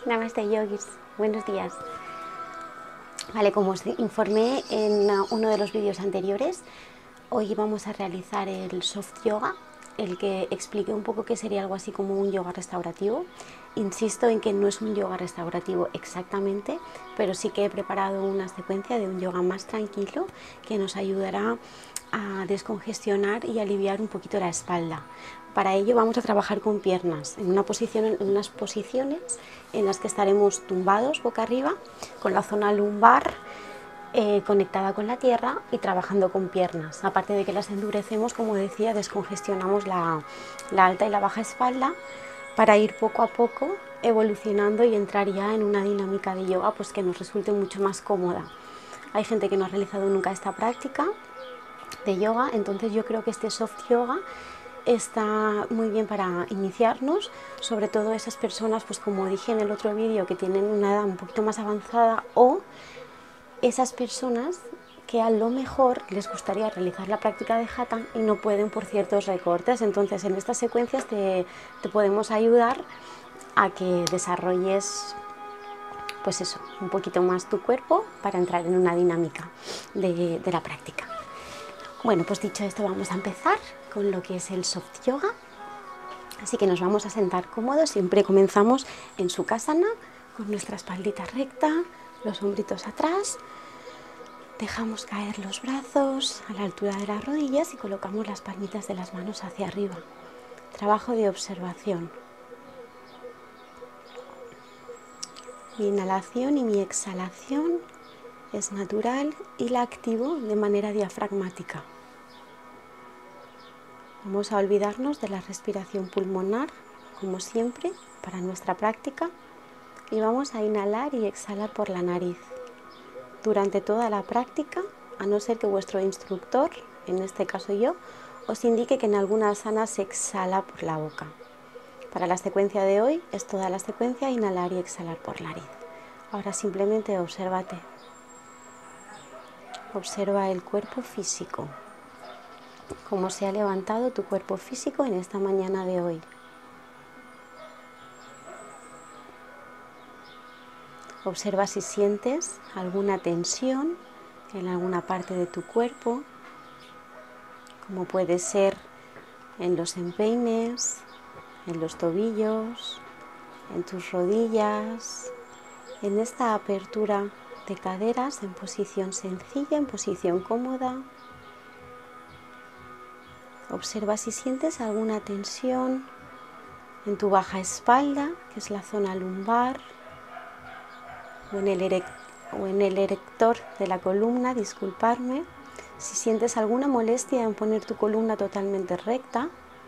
Namaste yogis, buenos días. Vale, como os informé en uno de los vídeos anteriores, hoy vamos a realizar el soft yoga, el que expliqué un poco que sería algo así como un yoga restaurativo. Insisto en que no es un yoga restaurativo exactamente, pero sí que he preparado una secuencia de un yoga más tranquilo que nos ayudará a descongestionar y aliviar un poquito la espalda. Para ello vamos a trabajar con piernas en unas posiciones en las que estaremos tumbados boca arriba, con la zona lumbar conectada con la tierra y trabajando con piernas. Aparte de que las endurecemos, como decía, descongestionamos la alta y la baja espalda para ir poco a poco evolucionando y entrar ya en una dinámica de yoga pues que nos resulte mucho más cómoda. Hay gente que no ha realizado nunca esta práctica de yoga, entonces yo creo que este soft yoga está muy bien para iniciarnos, sobre todo esas personas, pues como dije en el otro vídeo, que tienen una edad un poquito más avanzada, o esas personas que a lo mejor les gustaría realizar la práctica de Hatha y no pueden por ciertos recortes. Entonces en estas secuencias te podemos ayudar a que desarrolles pues eso, un poquito más tu cuerpo para entrar en una dinámica de la práctica. Bueno, pues dicho esto, vamos a empezar con lo que es el soft yoga. Así que nos vamos a sentar cómodos. Siempre comenzamos en Sukhasana, con nuestra espaldita recta, los hombritos atrás. Dejamos caer los brazos a la altura de las rodillas y colocamos las palmitas de las manos hacia arriba. Trabajo de observación. Mi inhalación y mi exhalación es natural y la activo de manera diafragmática. Vamos a olvidarnos de la respiración pulmonar, como siempre, para nuestra práctica, y vamos a inhalar y exhalar por la nariz. Durante toda la práctica, a no ser que vuestro instructor, en este caso yo, os indique que en alguna asana se exhala por la boca. Para la secuencia de hoy es toda la secuencia inhalar y exhalar por la nariz. Ahora simplemente obsérvate. Observa el cuerpo físico. Cómo se ha levantado tu cuerpo físico en esta mañana de hoy. Observa si sientes alguna tensión en alguna parte de tu cuerpo, como puede ser en los empeines, en los tobillos, en tus rodillas, en esta apertura de caderas en posición sencilla, en posición cómoda. Observa si sientes alguna tensión en tu baja espalda, que es la zona lumbar, o en el erector de la columna, disculparme. Si sientes alguna molestia en poner tu columna totalmente recta,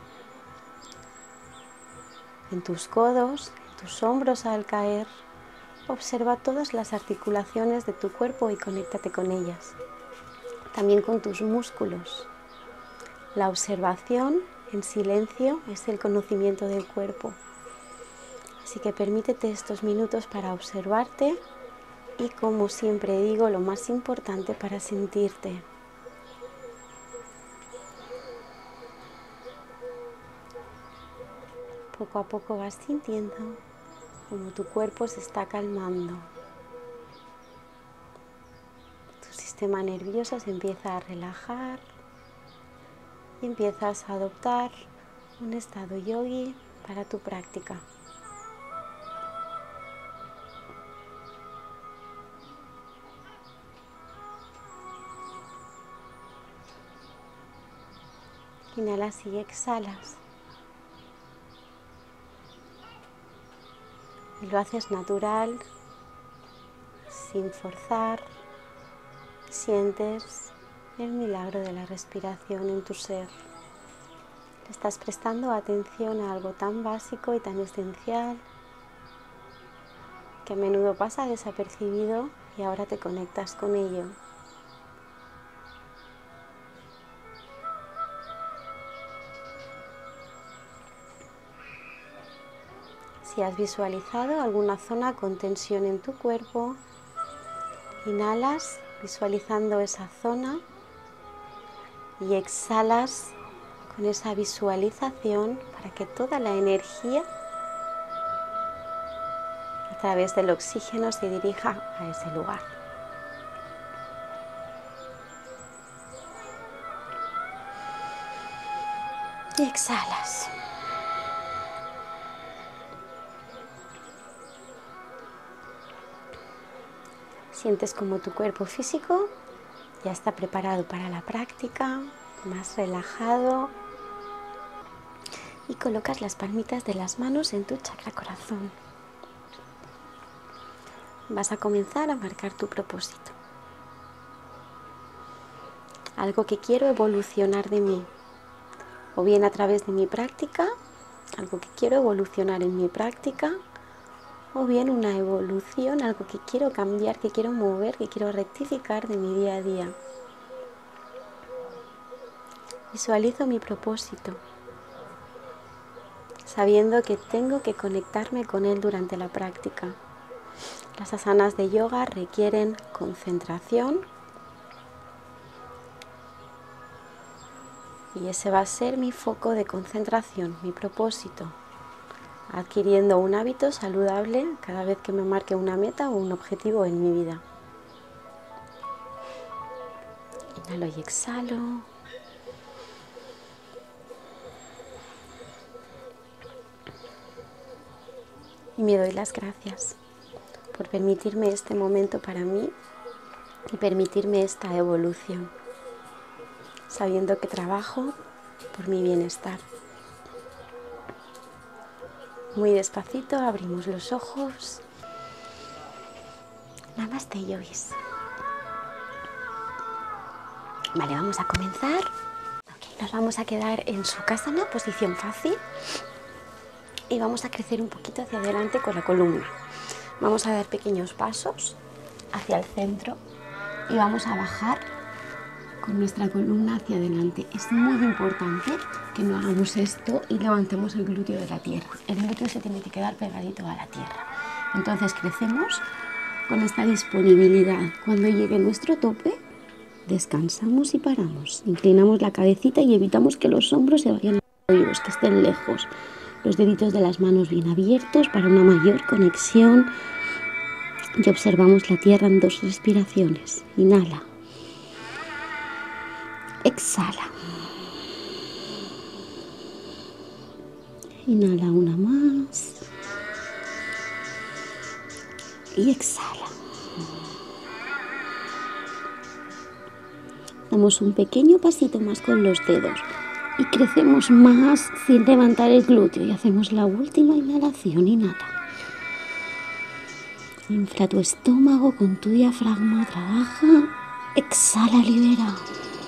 en tus codos, en tus hombros al caer, observa todas las articulaciones de tu cuerpo y conéctate con ellas. También con tus músculos. La observación en silencio es el conocimiento del cuerpo. Así que permítete estos minutos para observarte y, como siempre digo, lo más importante, para sentirte. Poco a poco vas sintiendo como tu cuerpo se está calmando. Tu sistema nervioso se empieza a relajar y empiezas a adoptar un estado yogi para tu práctica. Inhalas y exhalas. Y lo haces natural, sin forzar. Sientes el milagro de la respiración en tu ser. Estás prestando atención a algo tan básico y tan esencial que a menudo pasa desapercibido y ahora te conectas con ello. Si has visualizado alguna zona con tensión en tu cuerpo, inhalas visualizando esa zona y exhalas con esa visualización para que toda la energía a través del oxígeno se dirija a ese lugar. Y exhalas. Sientes como tu cuerpo físico ya está preparado para la práctica, más relajado, y colocas las palmitas de las manos en tu chakra corazón. Vas a comenzar a marcar tu propósito. Algo que quiero evolucionar de mí, o bien a través de mi práctica, algo que quiero evolucionar en mi práctica, o bien una evolución, algo que quiero cambiar, que quiero mover, que quiero rectificar de mi día a día. Visualizo mi propósito, sabiendo que tengo que conectarme con él durante la práctica. Las asanas de yoga requieren concentración y ese va a ser mi foco de concentración, mi propósito, adquiriendo un hábito saludable cada vez que me marque una meta o un objetivo en mi vida. Inhalo y exhalo. Y me doy las gracias por permitirme este momento para mí y permitirme esta evolución, sabiendo que trabajo por mi bienestar. Muy despacito abrimos los ojos. Namaste, yogis. Vale, vamos a comenzar. Nos vamos a quedar en Sukhasana, posición fácil. Y vamos a crecer un poquito hacia adelante con la columna. Vamos a dar pequeños pasos hacia el centro y vamos a bajar con nuestra columna hacia adelante. Es muy importante que no hagamos esto y levantemos el glúteo de la tierra. El glúteo se tiene que quedar pegadito a la tierra. Entonces crecemos con esta disponibilidad. Cuando llegue nuestro tope, descansamos y paramos. Inclinamos la cabecita y evitamos que los hombros se vayan a los oídos, que estén lejos. Los deditos de las manos bien abiertos para una mayor conexión. Y observamos la tierra en 2 respiraciones. Inhala. Exhala. Inhala una más. Y exhala. Damos un pequeño pasito más con los dedos. Y crecemos más sin levantar el glúteo. Y hacemos la última inhalación. Inhala. Infla tu estómago con tu diafragma. Trabaja. Exhala, libera.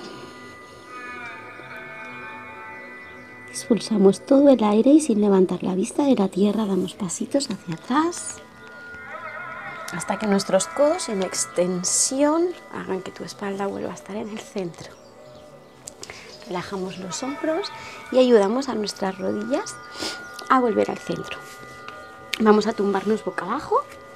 Expulsamos todo el aire y sin levantar la vista de la tierra damos pasitos hacia atrás. Hasta que nuestros codos en extensión hagan que tu espalda vuelva a estar en el centro. Relajamos los hombros y ayudamos a nuestras rodillas a volver al centro. Vamos a tumbarnos boca abajo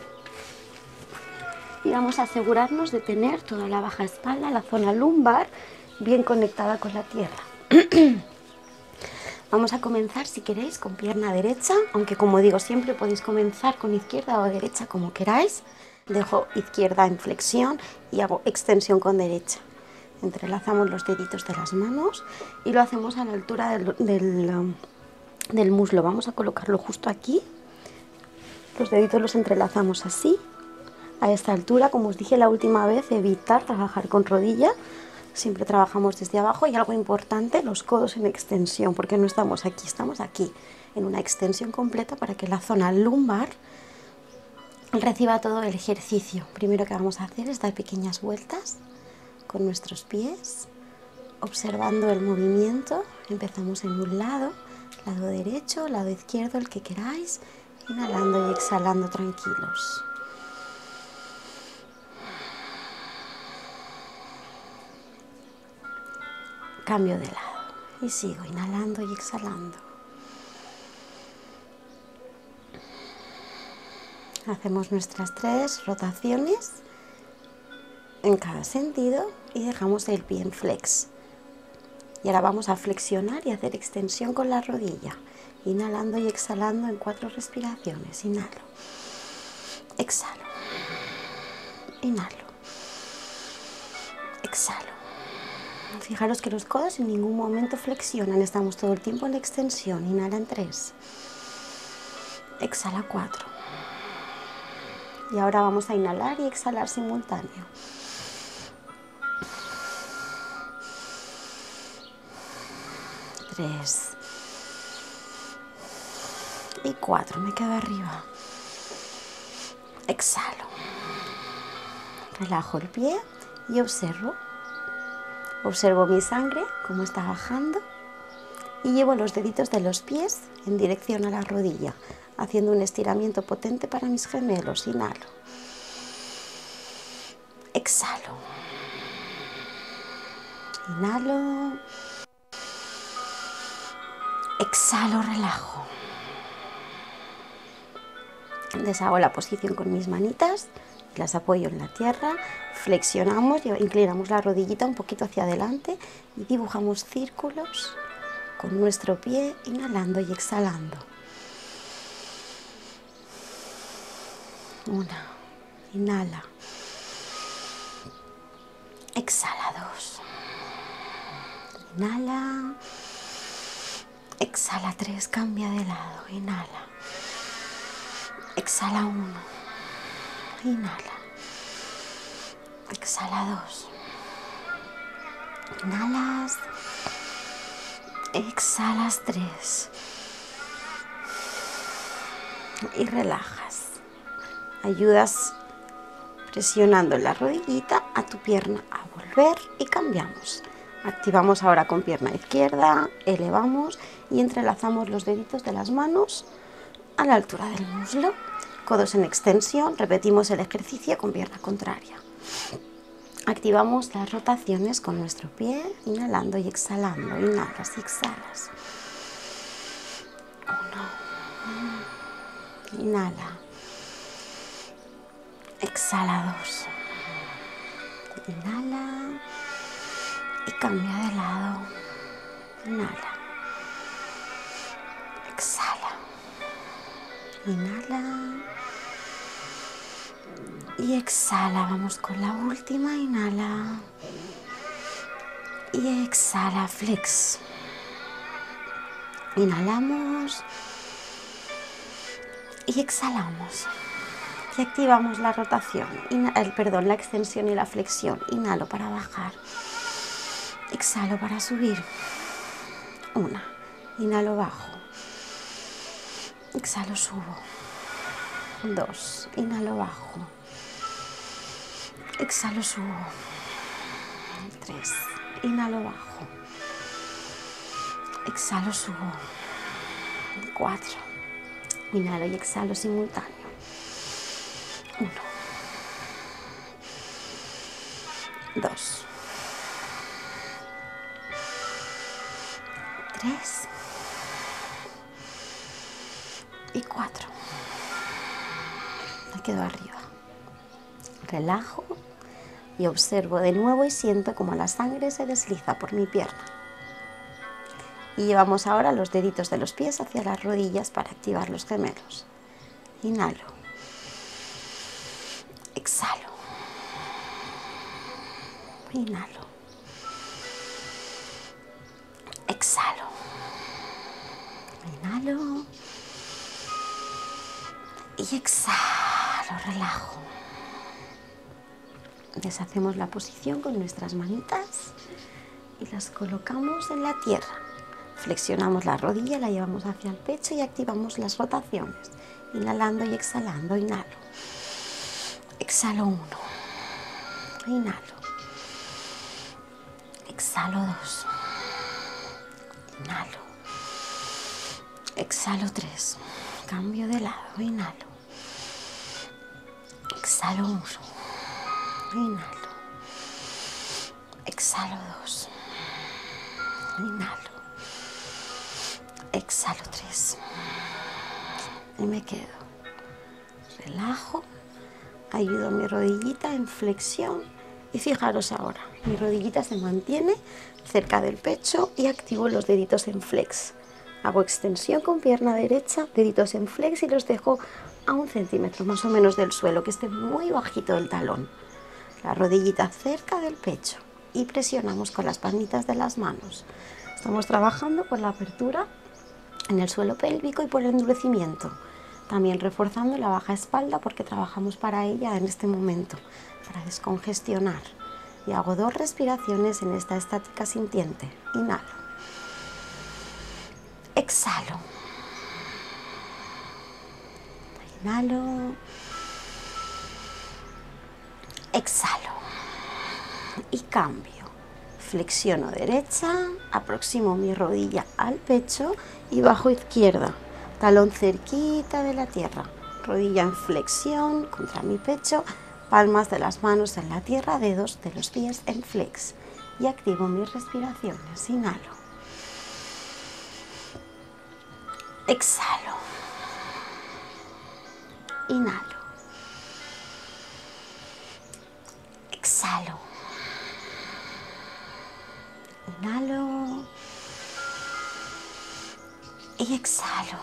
y vamos a asegurarnos de tener toda la baja espalda, la zona lumbar, bien conectada con la tierra. Vamos a comenzar, si queréis, con pierna derecha, aunque como digo siempre podéis comenzar con izquierda o derecha como queráis. Dejo izquierda en flexión y hago extensión con derecha. Entrelazamos los deditos de las manos y lo hacemos a la altura del muslo. Vamos a colocarlo justo aquí. Los deditos los entrelazamos así. A esta altura, como os dije la última vez, evitar trabajar con rodilla. Siempre trabajamos desde abajo y algo importante, los codos en extensión, porque no estamos aquí, en una extensión completa para que la zona lumbar reciba todo el ejercicio. Primero que vamos a hacer es dar pequeñas vueltas con nuestros pies, observando el movimiento. Empezamos en un lado derecho, lado izquierdo, el que queráis, inhalando y exhalando tranquilos. Cambio de lado y sigo inhalando y exhalando. Hacemos nuestras 3 rotaciones en cada sentido y dejamos el pie en flex. Y ahora vamos a flexionar y hacer extensión con la rodilla, inhalando y exhalando en 4 respiraciones. Inhalo. exhalo, inhalo, exhalo. Fijaros que los codos en ningún momento flexionan, estamos todo el tiempo en extensión. Inhala en 3, exhala 4. Y ahora vamos a inhalar y exhalar simultáneo. 3 y 4, me quedo arriba. Exhalo, relajo el pie y observo mi sangre, cómo está bajando, y llevo los deditos de los pies en dirección a la rodilla, haciendo un estiramiento potente para mis gemelos. Inhalo, exhalo, inhalo, exhalo, relajo. Deshago la posición con mis manitas, las apoyo en la tierra, flexionamos, inclinamos la rodillita un poquito hacia adelante y dibujamos círculos con nuestro pie, inhalando y exhalando. 1, inhala, exhala 2, inhala, exhala 3, cambia de lado, inhala, exhala 1, inhala, exhala 2, inhalas, exhalas 3 y relajas. Ayudas presionando la rodillita a tu pierna a volver y cambiamos. Activamos ahora con pierna izquierda, elevamos y entrelazamos los deditos de las manos a la altura del muslo, codos en extensión. Repetimos el ejercicio con pierna contraria. Activamos las rotaciones con nuestro pie, inhalando y exhalando. Inhalas y exhalas. 1, inhala, exhala 2, inhala y cambia de lado. Inhala, exhala, inhala y exhala. Vamos con la última. Inhala y exhala, flex. Inhalamos y exhalamos. Y activamos la rotación, la extensión y la flexión. Inhalo para bajar, exhalo para subir. 1, inhalo, bajo, exhalo, subo. 2, inhalo, bajo, exhalo, subo. 3, inhalo, bajo, exhalo, subo. 4, inhalo y exhalo simultáneo. 1, 2, 3 y 4. Me quedo arriba. Relajo y observo de nuevo y siento como la sangre se desliza por mi pierna. Y llevamos ahora los deditos de los pies hacia las rodillas para activar los gemelos. Inhalo, exhalo, inhalo, exhalo, inhalo y exhalo, relajo. Deshacemos la posición con nuestras manitas y las colocamos en la tierra. Flexionamos la rodilla, la llevamos hacia el pecho y activamos las rotaciones. Inhalando y exhalando. Inhalo, exhalo 1, inhalo, exhalo 2, inhalo, exhalo 3, cambio de lado. Inhalo, exhalo 1, inhalo, exhalo 2, inhalo, exhalo 3 y me quedo. Relajo, ayudo a mi rodillita en flexión y fijaros ahora, mi rodillita se mantiene cerca del pecho y activo los deditos en flex. Hago extensión con pierna derecha, deditos en flex y los dejo a 1 centímetro más o menos del suelo, que esté muy bajito el talón. La rodillita cerca del pecho y presionamos con las palmitas de las manos. Estamos trabajando por la apertura en el suelo pélvico y por el endurecimiento. También reforzando la baja espalda porque trabajamos para ella en este momento, para descongestionar. Y hago 2 respiraciones en esta estática sintiente. Inhalo. Exhalo. Inhalo. Exhalo. Y cambio. Flexiono derecha, aproximo mi rodilla al pecho y bajo izquierda. Talón cerquita de la tierra, rodilla en flexión contra mi pecho, palmas de las manos en la tierra, dedos de los pies en flex. Y activo mis respiraciones. Inhalo. Exhalo. Inhalo. Exhalo. Inhalo. Y exhalo.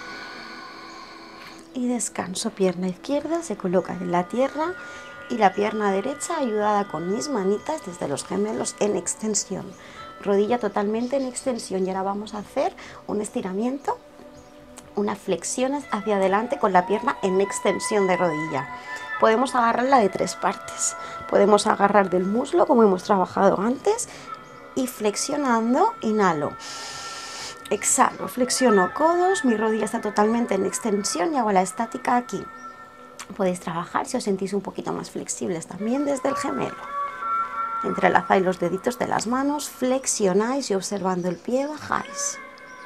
Y descanso. Pierna izquierda se coloca en la tierra y la pierna derecha ayudada con mis manitas desde los gemelos en extensión. Rodilla totalmente en extensión. Y ahora vamos a hacer un estiramiento, unas flexiones hacia adelante con la pierna en extensión de rodilla. Podemos agarrarla de 3 partes. Podemos agarrar del muslo como hemos trabajado antes y flexionando, inhalo. Exhalo, flexiono codos, mi rodilla está totalmente en extensión y hago la estática aquí. Podéis trabajar si os sentís un poquito más flexibles también desde el gemelo. Entrelazáis los deditos de las manos, flexionáis y observando el pie bajáis.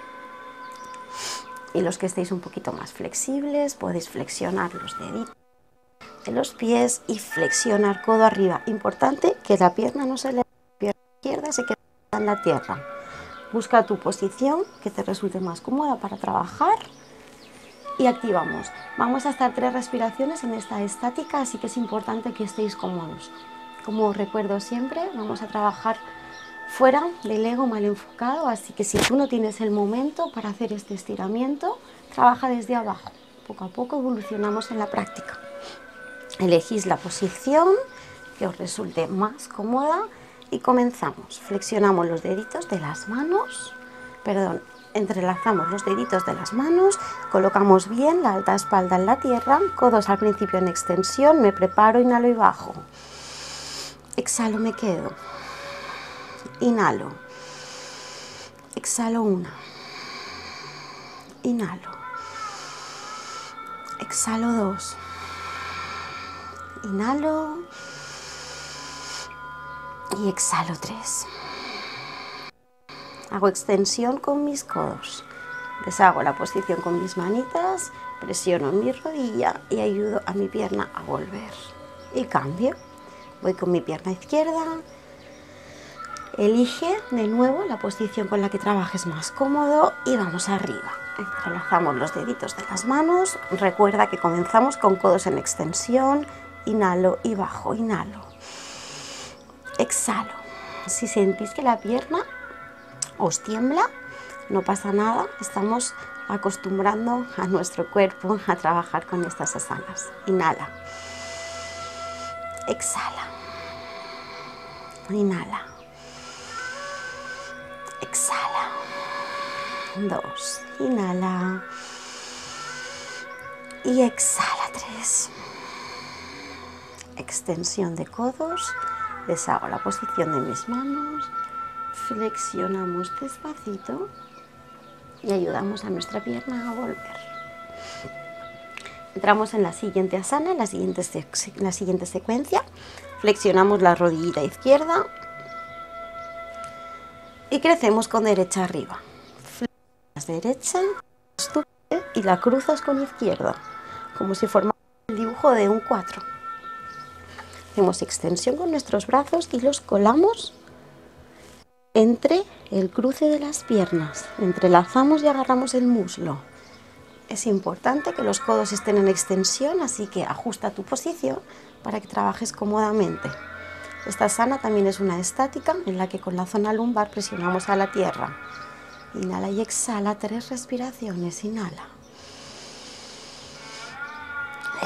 Y los que estéis un poquito más flexibles podéis flexionar los deditos de los pies y flexionar codo arriba. Importante que la pierna no se le... La pierna izquierda se quede en la tierra. Busca tu posición que te resulte más cómoda para trabajar y activamos. Vamos a estar 3 respiraciones en esta estática, así que es importante que estéis cómodos. Como os recuerdo siempre, vamos a trabajar fuera del ego mal enfocado, así que si tú no tienes el momento para hacer este estiramiento, trabaja desde abajo. Poco a poco evolucionamos en la práctica. Elegís la posición que os resulte más cómoda. Y comenzamos. Flexionamos los deditos de las manos, entrelazamos los deditos de las manos, colocamos bien la alta espalda en la tierra, codos al principio en extensión, me preparo, inhalo y bajo. Exhalo, me quedo. Inhalo. Exhalo 1. Inhalo. Exhalo 2. Inhalo. Y exhalo 3. Hago extensión con mis codos. Deshago la posición con mis manitas, presiono en mi rodilla y ayudo a mi pierna a volver. Y cambio. Voy con mi pierna izquierda. Elige de nuevo la posición con la que trabajes más cómodo y vamos arriba. Entrelazamos los deditos de las manos. Recuerda que comenzamos con codos en extensión. Inhalo y bajo. Inhalo. Exhalo. Si sentís que la pierna os tiembla, no pasa nada, estamos acostumbrando a nuestro cuerpo a trabajar con estas asanas. Inhala. Exhala. Inhala. Exhala. 2. Inhala. Y exhala 3. Extensión de codos. Deshago la posición de mis manos, flexionamos despacito y ayudamos a nuestra pierna a volver. Entramos en la siguiente asana, en la siguiente secuencia. Flexionamos la rodillita izquierda y crecemos con derecha arriba. Flexionas derecha y la cruzas con izquierda, como si formara el dibujo de un 4. Hacemos extensión con nuestros brazos y los colamos entre el cruce de las piernas. Entrelazamos y agarramos el muslo. Es importante que los codos estén en extensión, así que ajusta tu posición para que trabajes cómodamente. Esta asana también es una estática en la que con la zona lumbar presionamos a la tierra. Inhala y exhala 3 respiraciones. Inhala.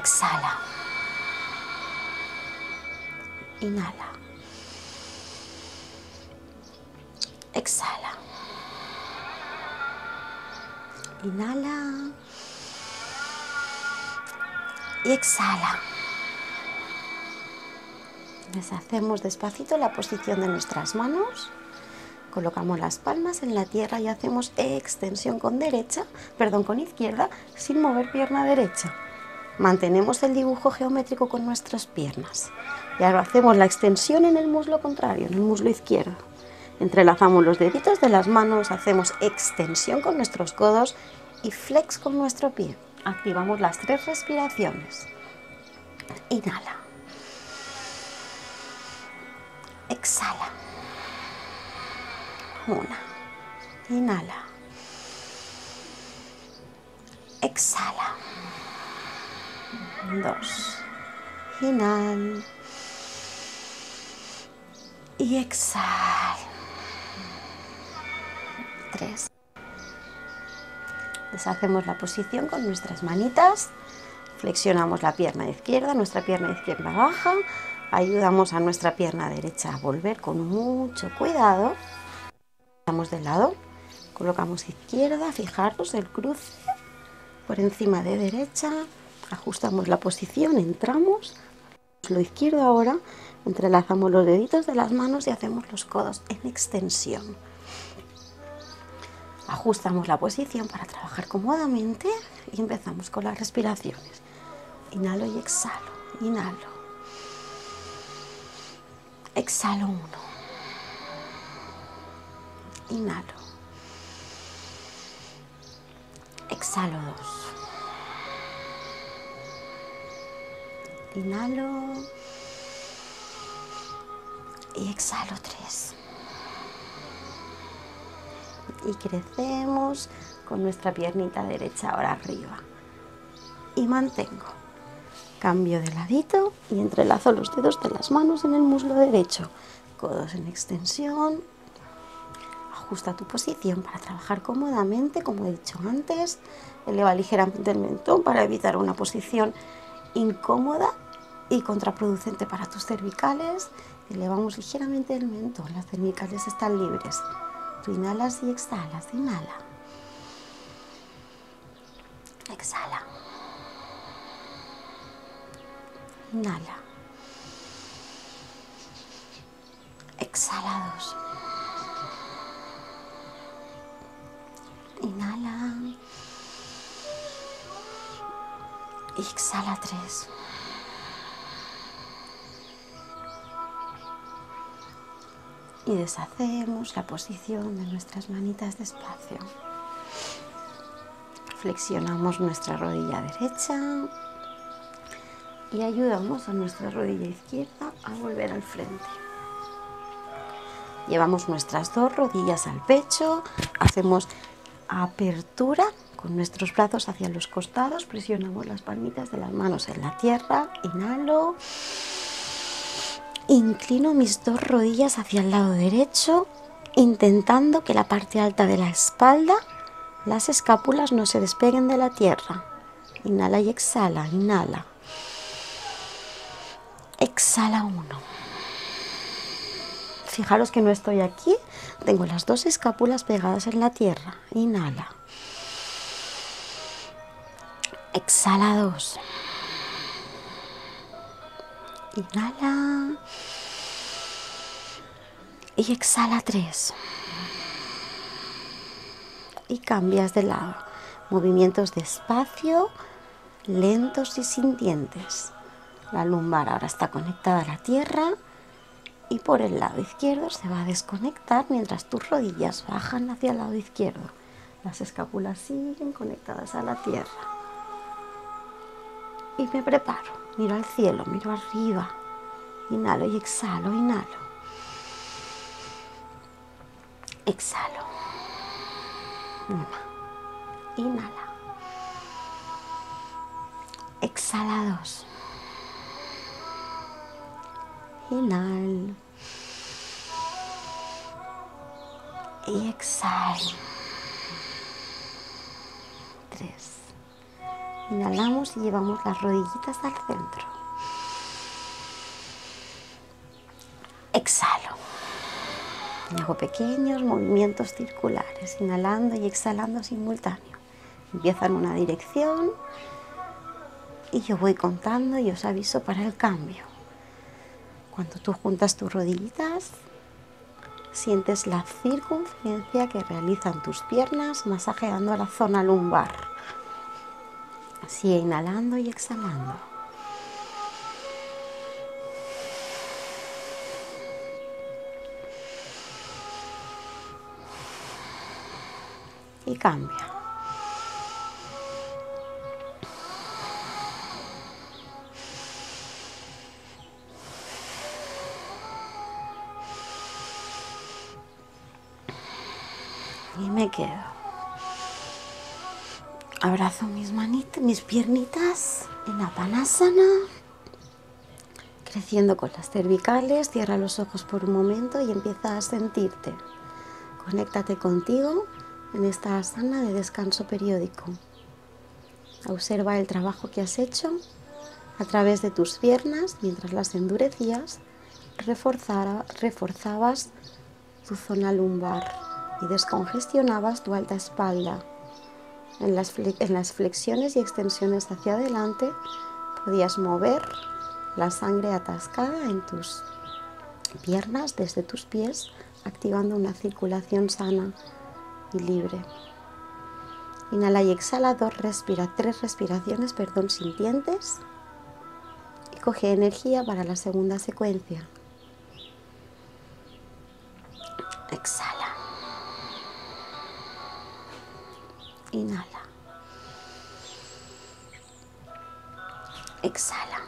Exhala. Inhala. Exhala. Inhala. Y exhala. Deshacemos despacito la posición de nuestras manos. Colocamos las palmas en la tierra y hacemos extensión con izquierda, sin mover pierna derecha. Mantenemos el dibujo geométrico con nuestras piernas. Y ahora hacemos la extensión en el muslo contrario, en el muslo izquierdo. Entrelazamos los deditos de las manos, hacemos extensión con nuestros codos y flex con nuestro pie. Activamos las 3 respiraciones. Inhala. Exhala. 1. Inhala. Exhala. 2. Inhala. Y exhala. 3. Deshacemos la posición con nuestras manitas. Flexionamos la pierna izquierda, nuestra pierna izquierda baja. Ayudamos a nuestra pierna derecha a volver con mucho cuidado. Vamos de lado. Colocamos izquierda, fijaros el cruce por encima de derecha. Ajustamos la posición, entramos. Lo izquierdo ahora. Entrelazamos los deditos de las manos y hacemos los codos en extensión. Ajustamos la posición para trabajar cómodamente y empezamos con las respiraciones. Inhalo y exhalo. Inhalo. Exhalo 1. Inhalo. Exhalo 2. Inhalo. Y exhalo 3. Y crecemos con nuestra piernita derecha ahora arriba. Y mantengo. Cambio de ladito y entrelazo los dedos de las manos en el muslo derecho. Codos en extensión. Ajusta tu posición para trabajar cómodamente, como he dicho antes. Eleva ligeramente el mentón para evitar una posición incómoda y contraproducente para tus cervicales. Elevamos ligeramente el mentón, las cervicales están libres. Tú inhalas y exhalas. Inhala. Exhala. Inhala. Exhala 2. Inhala. Y exhala 3. Y deshacemos la posición de nuestras manitas despacio. Flexionamos nuestra rodilla derecha y ayudamos a nuestra rodilla izquierda a volver al frente. Llevamos nuestras 2 rodillas al pecho, hacemos apertura con nuestros brazos hacia los costados, presionamos las palmitas de las manos en la tierra, inhalo. Inclino mis 2 rodillas hacia el lado derecho, intentando que la parte alta de la espalda, las escápulas no se despeguen de la tierra. Inhala y exhala, inhala. Exhala 1. Fijaros que no estoy aquí, tengo las 2 escápulas pegadas en la tierra. Inhala. Exhala 2. Inhala. Y exhala 3. Y cambias de lado. Movimientos despacio, lentos y sin dientes. La lumbar ahora está conectada a la tierra y por el lado izquierdo se va a desconectar mientras tus rodillas bajan hacia el lado izquierdo. Las escápulas siguen conectadas a la tierra. Y me preparo. Miro al cielo, miro arriba. Inhalo y exhalo, inhalo. Exhalo. 1. Inhala. Exhala 2. Inhalo. Y exhalo. 3. Inhalamos y llevamos las rodillitas al centro. Exhalo. Y hago pequeños movimientos circulares, inhalando y exhalando simultáneo. Empieza en una dirección y yo voy contando y os aviso para el cambio. Cuando tú juntas tus rodillitas, sientes la circunferencia que realizan tus piernas masajeando la zona lumbar. Sigue inhalando y exhalando. Y cambia. Y me quedo. Abrazo mis piernitas en Apanasana, creciendo con las cervicales. Cierra los ojos por un momento y empieza a sentirte. Conéctate contigo en esta asana de descanso periódico. Observa el trabajo que has hecho a través de tus piernas mientras las endurecías, reforzabas tu zona lumbar y descongestionabas tu alta espalda. En las flexiones y extensiones hacia adelante podías mover la sangre atascada en tus piernas desde tus pies, activando una circulación sana y libre. Inhala y exhala, tres respiraciones, sintientes, y coge energía para la segunda secuencia. Exhala. Inhala. Exhala.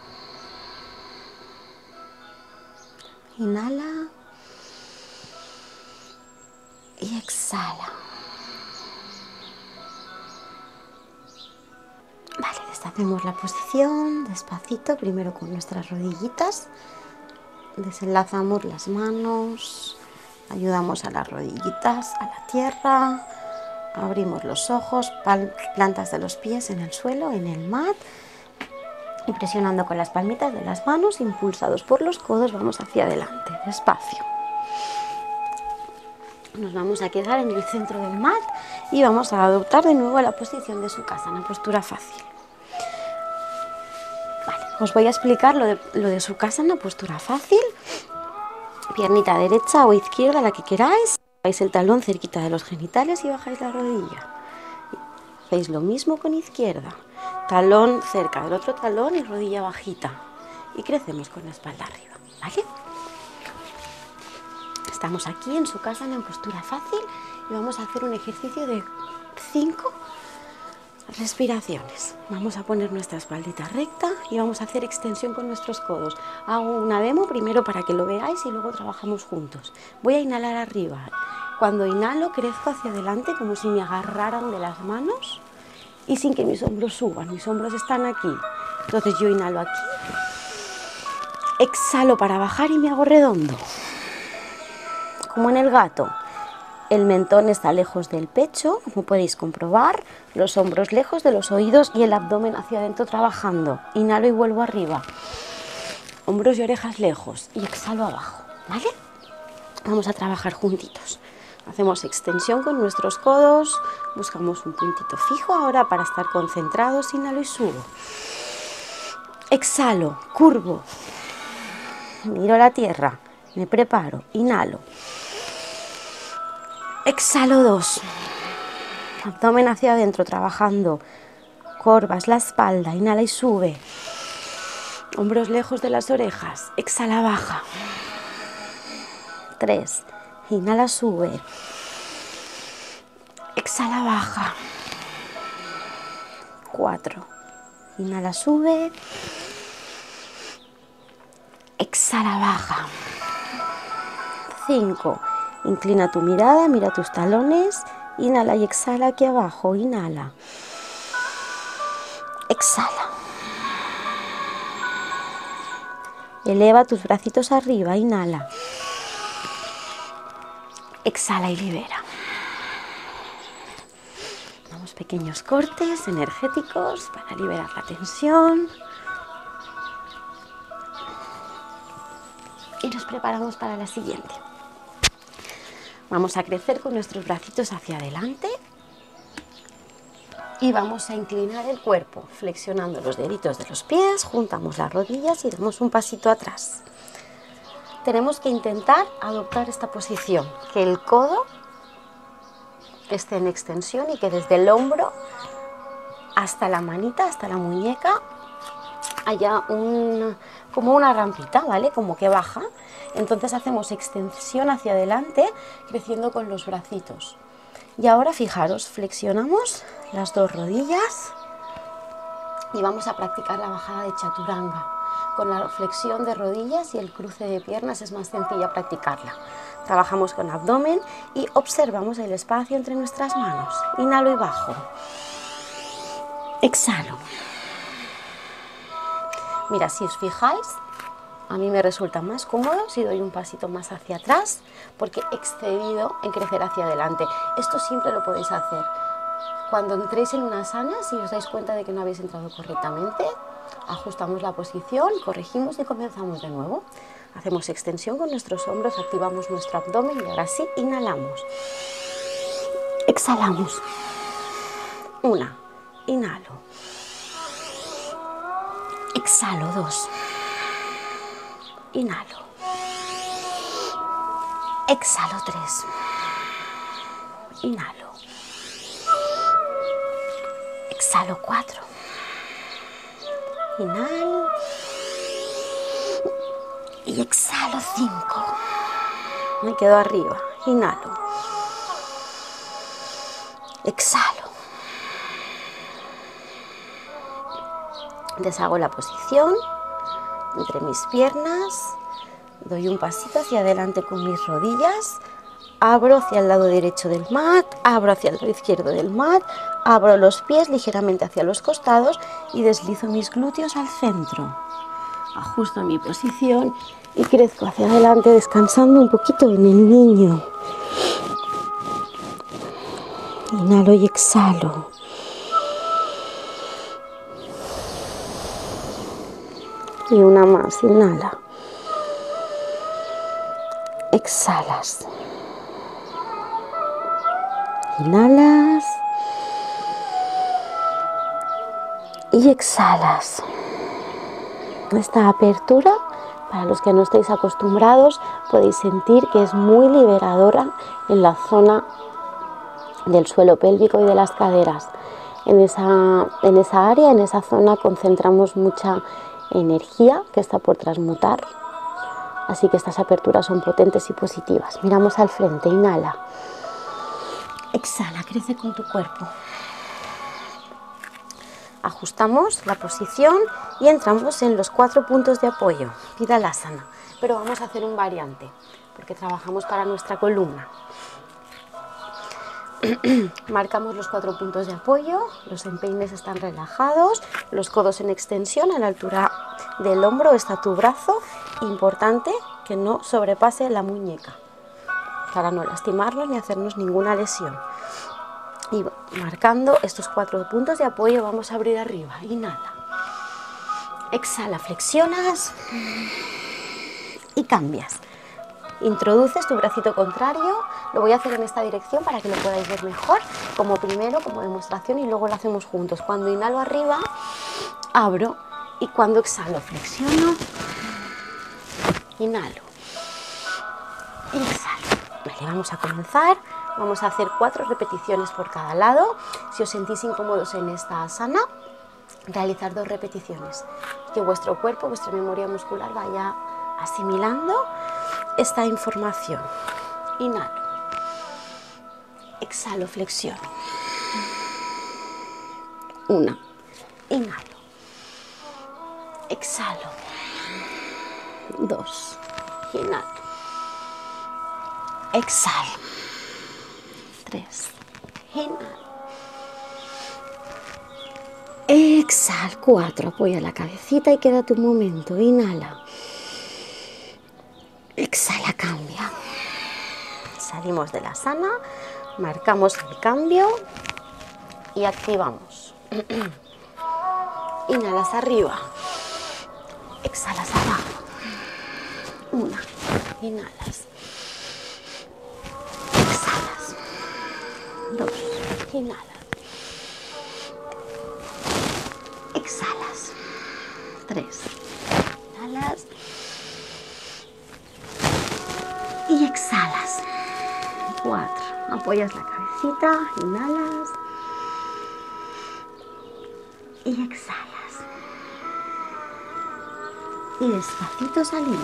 Inhala. Y exhala. Vale, deshacemos la posición despacito, primero con nuestras rodillitas. Desenlazamos las manos, ayudamos a las rodillitas a la tierra. Abrimos los ojos, plantas de los pies en el suelo, en el mat, y presionando con las palmitas de las manos, impulsados por los codos, vamos hacia adelante, despacio. Nos vamos a quedar en el centro del mat y vamos a adoptar de nuevo la posición de Sukhasana, postura fácil. Vale, os voy a explicar lo de Sukhasana, postura fácil. Piernita derecha o izquierda, la que queráis. Bajáis el talón cerquita de los genitales y bajáis la rodilla. Hacéis lo mismo con izquierda. Talón cerca del otro talón y rodilla bajita. Y crecemos con la espalda arriba, ¿vale? Estamos aquí en Sukhasana en postura fácil y vamos a hacer un ejercicio de 5 respiraciones. Vamos a poner nuestra espaldita recta y vamos a hacer extensión con nuestros codos. Hago una demo primero para que lo veáis y luego trabajamos juntos. Voy a inhalar arriba. Cuando inhalo, crezco hacia adelante como si me agarraran de las manos y sin que mis hombros suban. Mis hombros están aquí. Entonces yo inhalo aquí, exhalo para bajar y me hago redondo. Como en el gato. El mentón está lejos del pecho, como podéis comprobar, los hombros lejos de los oídos y el abdomen hacia adentro trabajando. Inhalo y vuelvo arriba. Hombros y orejas lejos y exhalo abajo, ¿vale? Vamos a trabajar juntitos. Hacemos extensión con nuestros codos, buscamos un puntito fijo ahora para estar concentrados. Inhalo y subo. Exhalo, curvo. Miro la tierra, me preparo, inhalo. Exhalo 2. Abdomen hacia adentro, trabajando. Corvas la espalda, inhala y sube. Hombros lejos de las orejas, exhala, baja. 3. Inhala, sube. Exhala, baja. 4. Inhala, sube. Exhala, baja. 5. Inclina tu mirada, mira tus talones, inhala y exhala aquí abajo, inhala, exhala. Eleva tus bracitos arriba, inhala, exhala y libera. Hacemos pequeños cortes energéticos para liberar la tensión. Y nos preparamos para la siguiente. Vamos a crecer con nuestros bracitos hacia adelante. Y vamos a inclinar el cuerpo, flexionando los deditos de los pies, juntamos las rodillas y damos un pasito atrás. Tenemos que intentar adoptar esta posición, que el codo esté en extensión y que desde el hombro hasta la manita, hasta la muñeca, haya como una rampita, ¿vale? Como que baja. Entonces hacemos extensión hacia adelante, creciendo con los bracitos. Y ahora fijaros, flexionamos las dos rodillas y vamos a practicar la bajada de chaturanga. Con la flexión de rodillas y el cruce de piernas es más sencilla practicarla. Trabajamos con abdomen y observamos el espacio entre nuestras manos. Inhalo y bajo. Exhalo. Mira, si os fijáis, a mí me resulta más cómodo si doy un pasito más hacia atrás porque he excedido en crecer hacia adelante. Esto siempre lo podéis hacer. Cuando entréis en una asana, si os dais cuenta de que no habéis entrado correctamente, ajustamos la posición, corregimos y comenzamos de nuevo. Hacemos extensión con nuestros hombros, activamos nuestro abdomen y ahora sí, inhalamos. Exhalamos. Una, inhalo. Exhalo, dos. Inhalo. Exhalo, 3. Inhalo. Exhalo, 4. Inhalo. Y exhalo, 5. Me quedo arriba. Inhalo. Exhalo. Deshago la posición entre mis piernas, doy un pasito hacia adelante con mis rodillas, abro hacia el lado derecho del mat, abro hacia el lado izquierdo del mat, abro los pies ligeramente hacia los costados y deslizo mis glúteos al centro. Ajusto mi posición y crezco hacia adelante descansando un poquito en el niño. Inhalo y exhalo. Y una más, inhala. Exhalas. Inhalas. Y exhalas. Esta apertura, para los que no estéis acostumbrados, podéis sentir que es muy liberadora en la zona del suelo pélvico y de las caderas. En esa área, en esa zona, concentramos mucha energía que está por transmutar, así que estas aperturas son potentes y positivas. Miramos al frente, inhala, exhala, crece con tu cuerpo. Ajustamos la posición y entramos en los 4 puntos de apoyo, Vidalasana, pero vamos a hacer un variante porque trabajamos para nuestra columna. Marcamos los 4 puntos de apoyo, los empeines están relajados, los codos en extensión, a la altura del hombro está tu brazo, importante que no sobrepase la muñeca, para no lastimarnos ni hacernos ninguna lesión. Y marcando estos 4 puntos de apoyo vamos a abrir arriba, inhala, exhala, flexionas y cambias. Introduces tu bracito contrario, lo voy a hacer en esta dirección para que lo podáis ver mejor, como primero, como demostración, y luego lo hacemos juntos. Cuando inhalo arriba, abro, y cuando exhalo, flexiono, inhalo y exhalo. Vale, vamos a comenzar, vamos a hacer 4 repeticiones por cada lado. Si os sentís incómodos en esta asana, realizar 2 repeticiones, que vuestro cuerpo, vuestra memoria muscular vaya asimilando esta información. Inhalo, exhalo, flexiono. 1, inhalo, exhalo. 2, inhalo, exhalo. 3, inhalo, exhalo. 4, apoya la cabecita y quédate un momento, inhala. Exhala, cambia. Salimos de la asana, marcamos el cambio y activamos. Inhalas arriba, exhalas abajo. 1, inhalas, exhalas. 2, inhalas, exhalas. 3, inhalas y exhalas. 4, apoyas la cabecita, inhalas y exhalas. Y despacito salimos.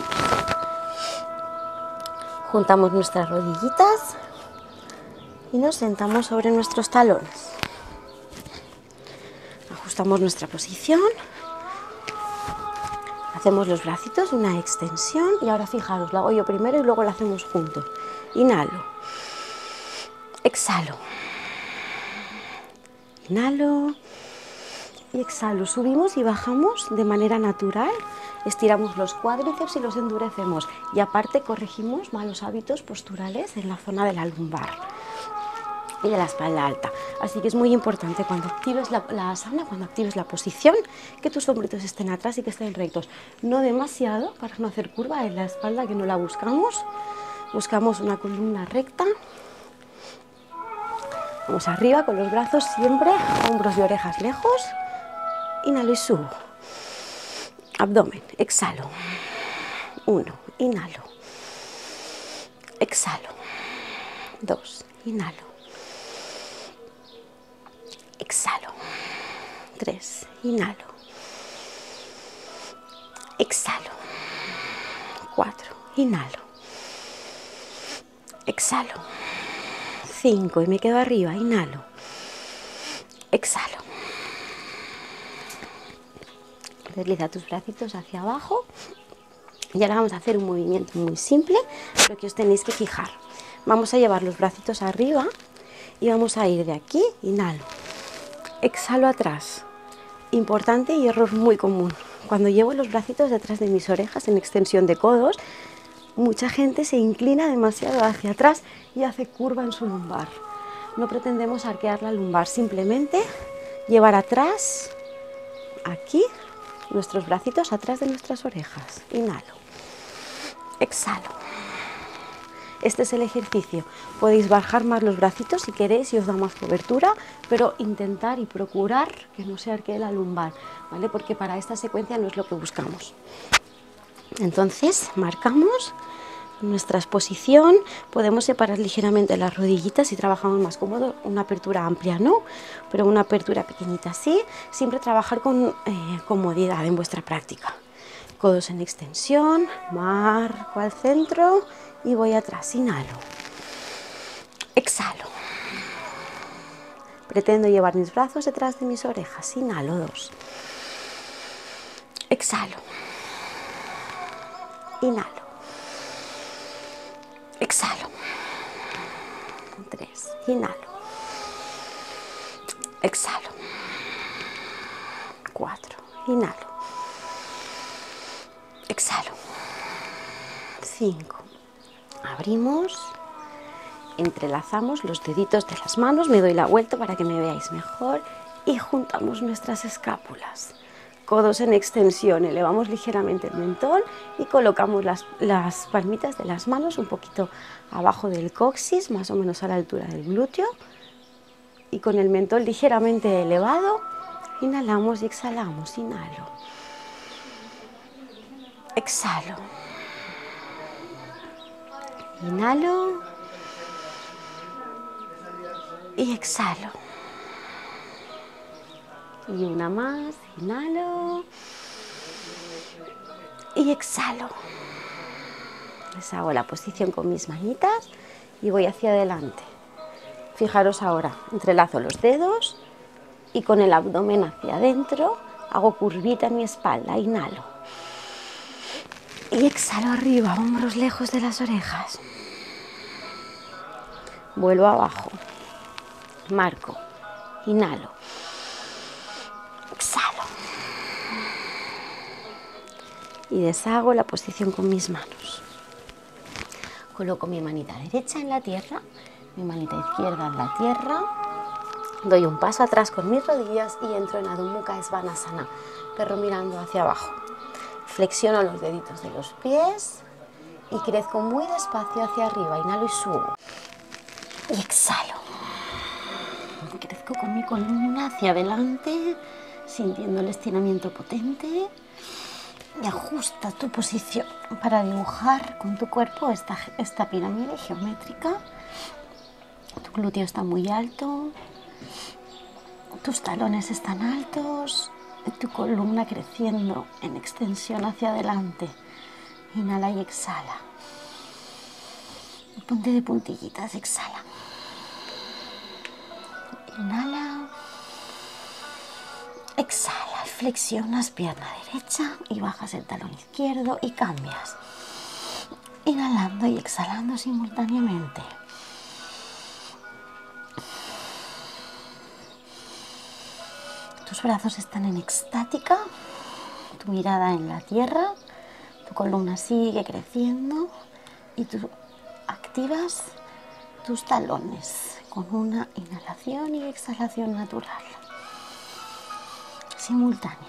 Juntamos nuestras rodillitas y nos sentamos sobre nuestros talones. Ajustamos nuestra posición. Hacemos los bracitos, una extensión, y ahora fijaros, lo hago yo primero y luego lo hacemos juntos. Inhalo, exhalo, inhalo y exhalo. Subimos y bajamos de manera natural, estiramos los cuádriceps y los endurecemos, y aparte corregimos malos hábitos posturales en la zona de la lumbar y de la espalda alta. Así que es muy importante cuando actives la asana, cuando actives la posición, que tus hombritos estén atrás y que estén rectos. No demasiado para no hacer curva en la espalda, que no la buscamos. Buscamos una columna recta. Vamos arriba con los brazos siempre, hombros y orejas lejos. Inhalo y subo. Abdomen, exhalo. 1, inhalo. Exhalo. 2, inhalo. Exhalo. 3, inhalo. Exhalo. 4, inhalo. Exhalo. 5 y me quedo arriba, inhalo. Exhalo. Desliza tus bracitos hacia abajo. Y ahora vamos a hacer un movimiento muy simple, pero que os tenéis que fijar. Vamos a llevar los bracitos arriba y vamos a ir de aquí, inhalo. Exhalo atrás. Importante y error muy común. Cuando llevo los bracitos detrás de mis orejas en extensión de codos, mucha gente se inclina demasiado hacia atrás y hace curva en su lumbar. No pretendemos arquear la lumbar, simplemente llevar atrás, aquí, nuestros bracitos atrás de nuestras orejas. Inhalo. Exhalo. Este es el ejercicio. Podéis bajar más los bracitos si queréis y os da más cobertura, pero intentar y procurar que no se arquee la lumbar, ¿vale? Porque para esta secuencia no es lo que buscamos. Entonces, marcamos nuestra exposición, podemos separar ligeramente las rodillitas si trabajamos más cómodo, una apertura amplia no, pero una apertura pequeñita sí. Siempre trabajar con comodidad en vuestra práctica. Codos en extensión, marco al centro y voy atrás, inhalo, exhalo. Pretendo llevar mis brazos detrás de mis orejas, inhalo, 2, exhalo, inhalo, exhalo, 3, inhalo, exhalo, 4, inhalo, exhalo, 5, abrimos, entrelazamos los deditos de las manos, me doy la vuelta para que me veáis mejor y juntamos nuestras escápulas. Codos en extensión, elevamos ligeramente el mentón y colocamos las palmitas de las manos un poquito abajo del coxis, más o menos a la altura del glúteo, y con el mentón ligeramente elevado, inhalamos y exhalamos, inhalo, exhalo, inhalo y exhalo. Y una más, inhalo y exhalo. Les hago la posición con mis manitas y voy hacia adelante. Fijaros ahora, entrelazo los dedos y con el abdomen hacia adentro hago curvita en mi espalda, inhalo. Y exhalo arriba, hombros lejos de las orejas. Vuelvo abajo, marco, inhalo, exhalo. Y deshago la posición con mis manos. Coloco mi manita derecha en la tierra, mi manita izquierda en la tierra. Doy un paso atrás con mis rodillas y entro en Adho Mukha Svanasana, perro mirando hacia abajo. Flexiono los deditos de los pies y crezco muy despacio hacia arriba. Inhalo y subo. Y exhalo. Crezco con mi columna hacia adelante, sintiendo el estiramiento potente. Y ajusta tu posición para dibujar con tu cuerpo esta pirámide geométrica. Tu glúteo está muy alto, tus talones están altos, tu columna creciendo en extensión hacia adelante. Inhala y exhala. Ponte de puntillitas, exhala. Inhala. Exhala, flexionas pierna derecha y bajas el talón izquierdo y cambias. Inhalando y exhalando simultáneamente. Tus brazos están en estática, tu mirada en la tierra, tu columna sigue creciendo y tú activas tus talones con una inhalación y exhalación natural, simultánea.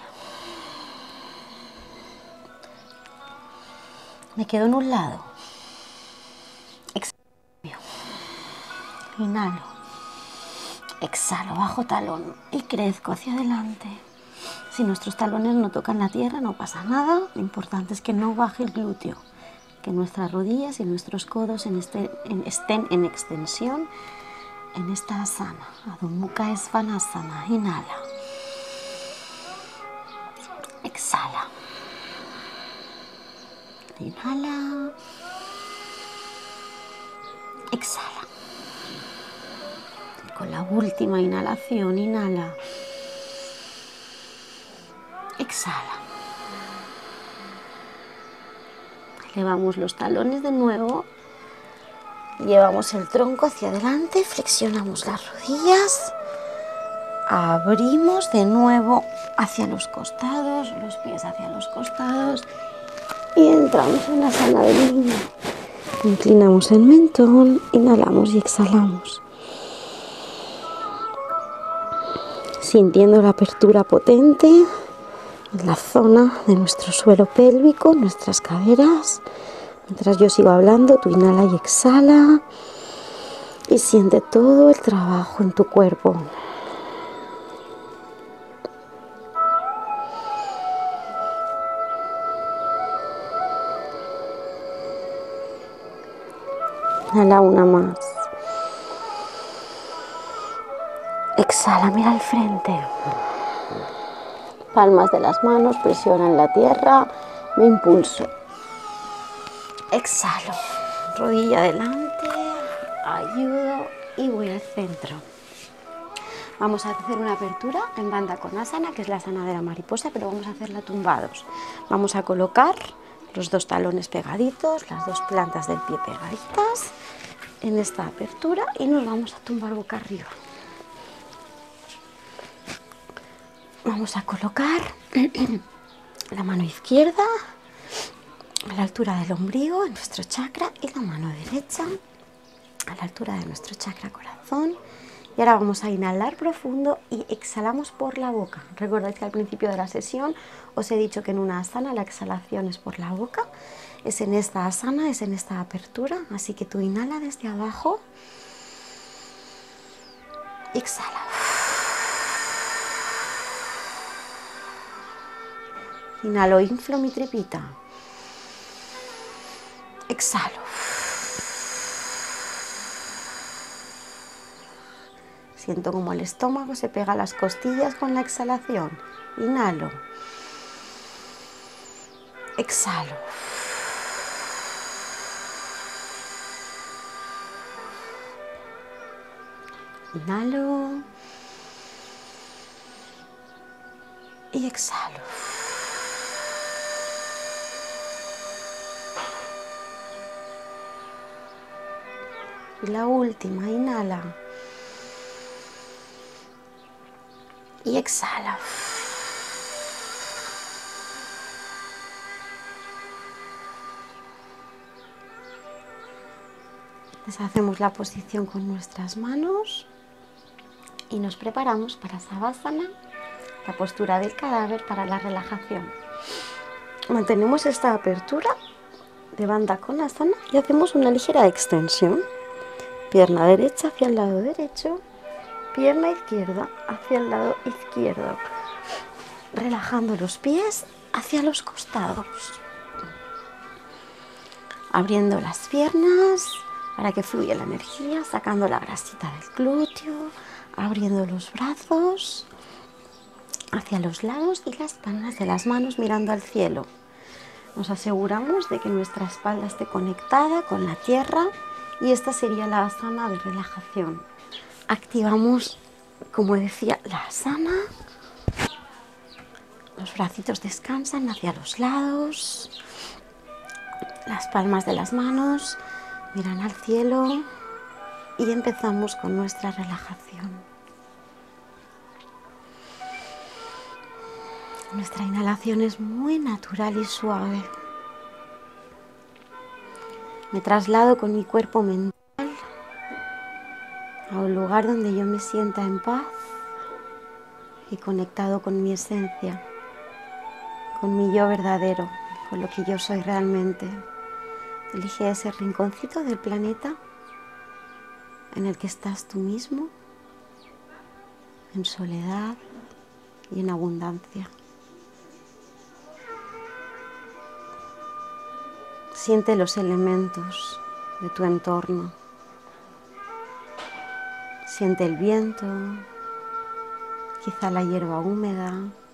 Me quedo en un lado. Exhalo. Inhalo. Exhalo, bajo talón y crezco hacia adelante. Si nuestros talones no tocan la tierra, no pasa nada. Lo importante es que no baje el glúteo, que nuestras rodillas y nuestros codos estén en extensión en esta asana. Adho Mukha Svanasana. Inhala. Exhala. Inhala. Exhala. Con la última inhalación, inhala. Exhala. Elevamos los talones de nuevo. Llevamos el tronco hacia adelante. Flexionamos las rodillas. Abrimos de nuevo hacia los costados. Los pies hacia los costados. Y entramos en la asana del niño. Inclinamos el mentón. Inhalamos y exhalamos. Sintiendo la apertura potente en la zona de nuestro suelo pélvico, nuestras caderas. Mientras yo sigo hablando, tú inhala y exhala y siente todo el trabajo en tu cuerpo. Inhala una más. Exhala, mira al frente. Palmas de las manos presionan la tierra. Me impulso. Exhalo. Rodilla adelante. Ayudo y voy al centro. Vamos a hacer una apertura en Bandha Konasana, que es la asana de la mariposa, pero vamos a hacerla tumbados. Vamos a colocar los dos talones pegaditos, las dos plantas del pie pegaditas en esta apertura y nos vamos a tumbar boca arriba. Vamos a colocar la mano izquierda a la altura del ombligo, en nuestro chakra, y la mano derecha a la altura de nuestro chakra corazón. Y ahora vamos a inhalar profundo y exhalamos por la boca. Recordad que al principio de la sesión os he dicho que en una asana la exhalación es por la boca. Es en esta asana, es en esta apertura. Así que tú inhala desde abajo. Exhala. Inhalo, inflo mi tripita. Exhalo. Siento como el estómago se pega a las costillas con la exhalación. Inhalo. Exhalo. Inhalo. Y exhalo. Y la última, inhala. Y exhala. Deshacemos la posición con nuestras manos. Y nos preparamos para Savasana, la postura del cadáver para la relajación. Mantenemos esta apertura de Bandha Konasana y hacemos una ligera extensión. Pierna derecha hacia el lado derecho, pierna izquierda hacia el lado izquierdo, relajando los pies hacia los costados. Abriendo las piernas para que fluya la energía, sacando la grasita del glúteo, abriendo los brazos hacia los lados y las palmas de las manos mirando al cielo. Nos aseguramos de que nuestra espalda esté conectada con la tierra y esta sería la asana de relajación. Activamos, como decía, la asana. Los bracitos descansan hacia los lados. Las palmas de las manos miran al cielo y empezamos con nuestra relajación. Nuestra inhalación es muy natural y suave. Me traslado con mi cuerpo mental a un lugar donde yo me sienta en paz y conectado con mi esencia, con mi yo verdadero, con lo que yo soy realmente. Elige ese rinconcito del planeta en el que estás tú mismo, en soledad y en abundancia. Siente los elementos de tu entorno. Siente el viento, quizá la hierba húmeda,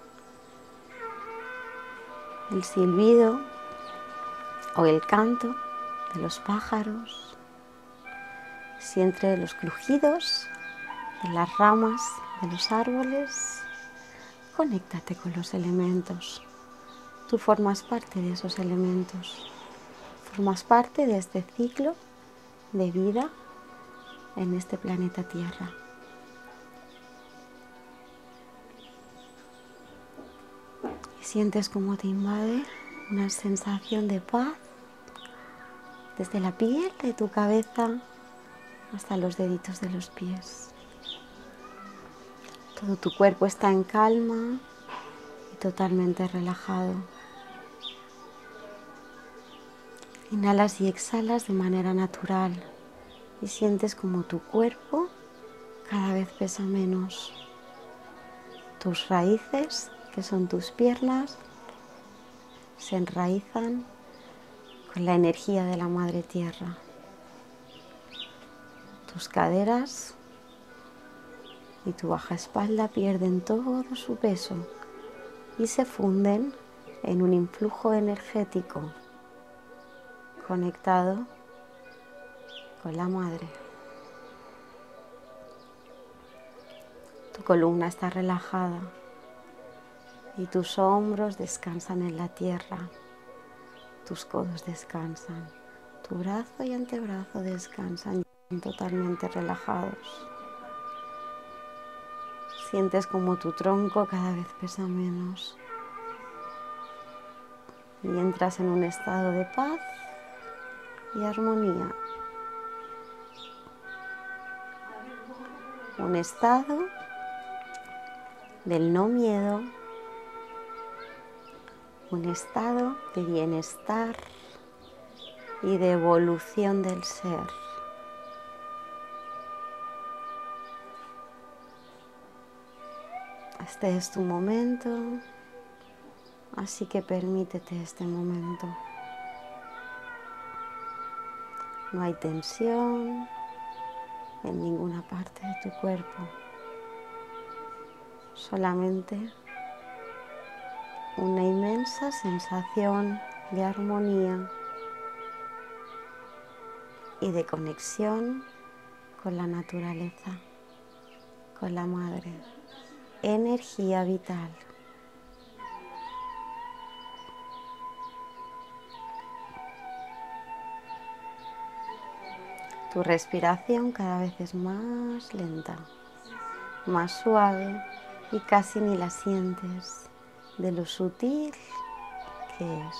el silbido o el canto de los pájaros. Siente los crujidos de las ramas de los árboles. Conéctate con los elementos. Tú formas parte de esos elementos. Formas parte de este ciclo de vida en este planeta Tierra. Y sientes cómo te invade una sensación de paz desde la piel de tu cabeza hasta los deditos de los pies. Todo tu cuerpo está en calma y totalmente relajado. Inhalas y exhalas de manera natural y sientes como tu cuerpo cada vez pesa menos. Tus raíces, que son tus piernas, se enraizan con la energía de la Madre Tierra. Tus caderas y tu baja espalda pierden todo su peso y se funden en un influjo energético conectado con la Madre. Tu columna está relajada y tus hombros descansan en la tierra. Tus codos descansan, tu brazo y antebrazo descansan totalmente relajados. Sientes como tu tronco cada vez pesa menos y entras en un estado de paz y armonía. Un estado del no miedo, un estado de bienestar y de evolución del ser. Este es tu momento, así que permítete este momento. No hay tensión en ninguna parte de tu cuerpo, solamente una inmensa sensación de armonía y de conexión con la naturaleza, con la Madre, energía vital. Tu respiración cada vez es más lenta, más suave y casi ni la sientes de lo sutil que es.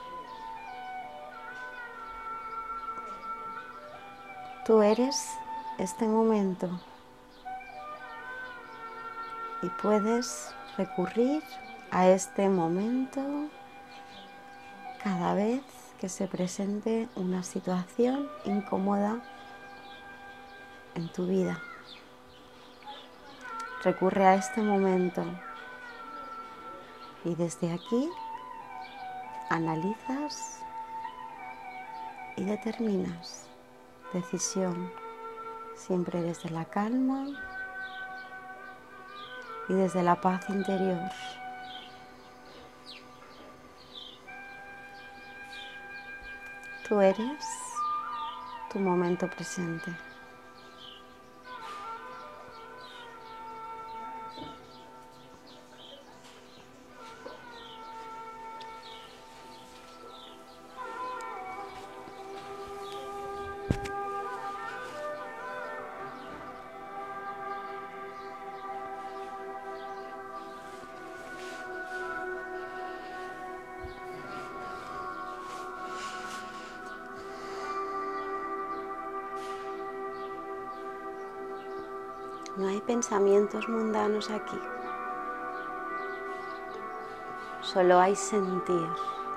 Tú eres este momento y puedes recurrir a este momento cada vez que se presente una situación incómoda en tu vida. Recurre a este momento y desde aquí analizas y determinas. Decisión siempre desde la calma y desde la paz interior. Tú eres tu momento presente. No hay pensamientos mundanos aquí. Solo hay sentir.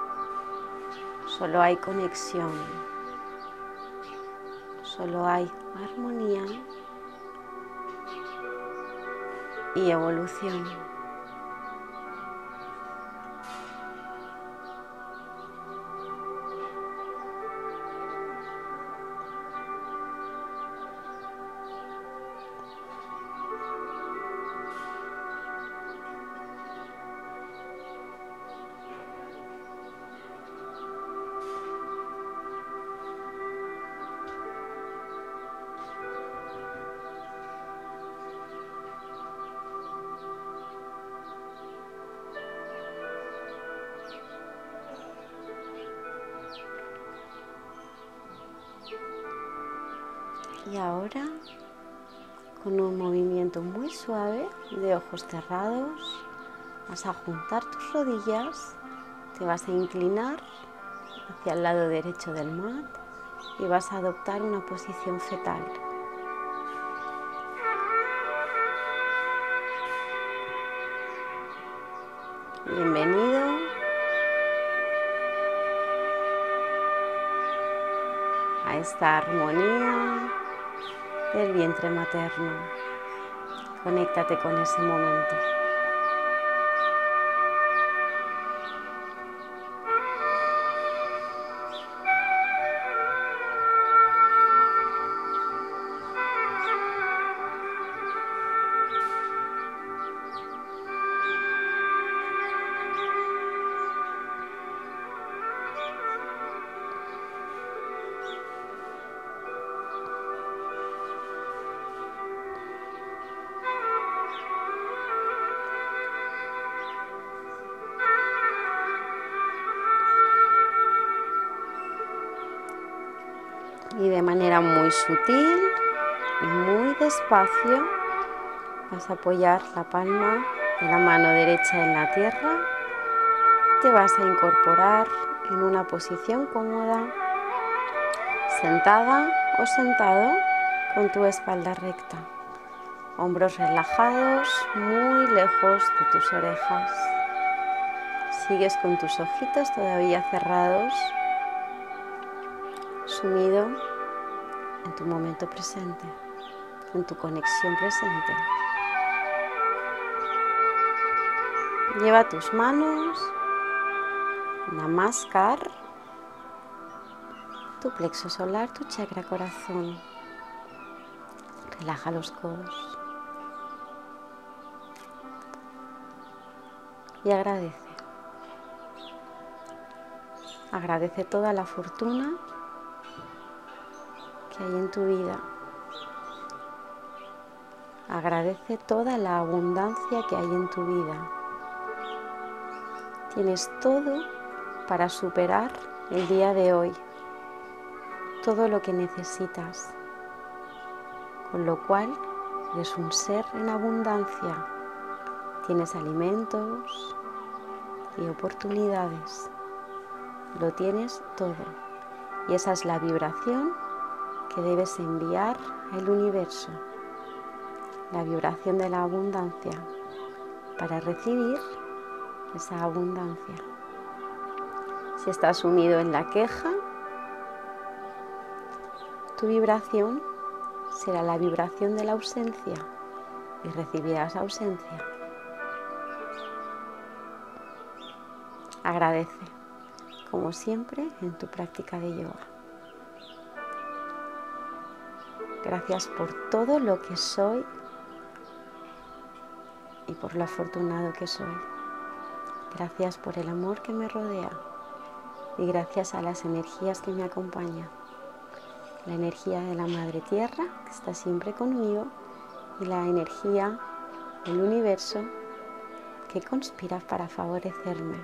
Solo hay conexión. Solo hay armonía y evolución. Y ahora, con un movimiento muy suave de ojos cerrados, vas a juntar tus rodillas, te vas a inclinar hacia el lado derecho del mat y vas a adoptar una posición fetal. Bienvenido a esta armonía del vientre materno. Conéctate con ese momento. Y de manera muy sutil y muy despacio vas a apoyar la palma de la mano derecha en la tierra. Te vas a incorporar en una posición cómoda, sentada o sentado con tu espalda recta. Hombros relajados, muy lejos de tus orejas. Sigues con tus ojitos todavía cerrados, sumido en tu momento presente, en tu conexión presente. Lleva tus manos, Namaskar, tu plexo solar, tu chakra corazón. Relaja los codos y agradece. Agradece toda la fortuna que hay en tu vida. Agradece toda la abundancia que hay en tu vida. Tienes todo para superar el día de hoy, todo lo que necesitas, con lo cual eres un ser en abundancia. Tienes alimentos y oportunidades, lo tienes todo, y esa es la vibración que debes enviar al universo la vibración de la abundancia para recibir esa abundancia. Si estás sumido en la queja, tu vibración será la vibración de la ausencia y recibirás ausencia. Agradece, como siempre, en tu práctica de yoga. Gracias por todo lo que soy y por lo afortunado que soy. Gracias por el amor que me rodea y gracias a las energías que me acompañan. La energía de la Madre Tierra, que está siempre conmigo, y la energía del universo que conspira para favorecerme.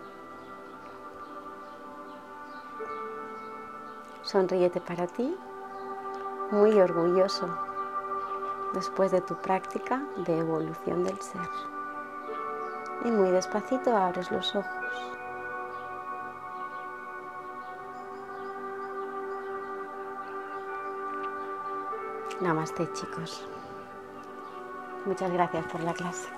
Sonríete para ti, muy orgulloso después de tu práctica de evolución del ser. Y muy despacito abres los ojos. Namaste, chicos. Muchas gracias por la clase.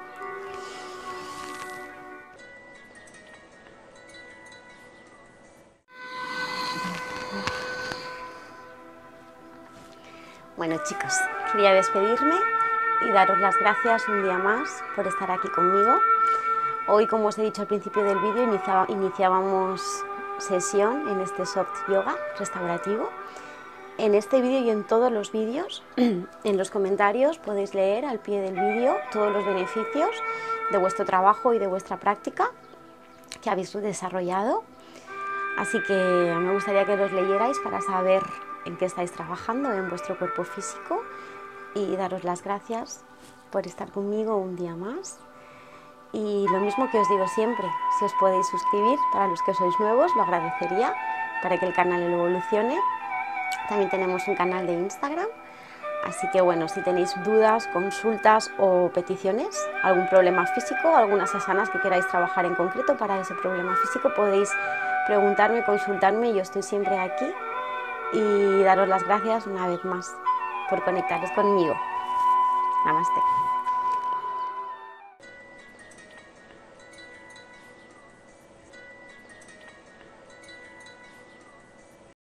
Bueno, chicos, quería despedirme y daros las gracias un día más por estar aquí conmigo. Hoy, como os he dicho al principio del vídeo, iniciábamos sesión en este soft yoga restaurativo. En este vídeo y en todos los vídeos, en los comentarios podéis leer al pie del vídeo todos los beneficios de vuestro trabajo y de vuestra práctica que habéis desarrollado. Así que me gustaría que los leyerais para saber en qué estáis trabajando en vuestro cuerpo físico y daros las gracias por estar conmigo un día más. Y lo mismo que os digo siempre, si os podéis suscribir, para los que sois nuevos, lo agradecería para que el canal evolucione. También tenemos un canal de Instagram, así que bueno, si tenéis dudas, consultas o peticiones, algún problema físico, algunas asanas que queráis trabajar en concreto para ese problema físico, podéis preguntarme, consultarme, yo estoy siempre aquí y daros las gracias una vez más por conectaros conmigo. Namaste.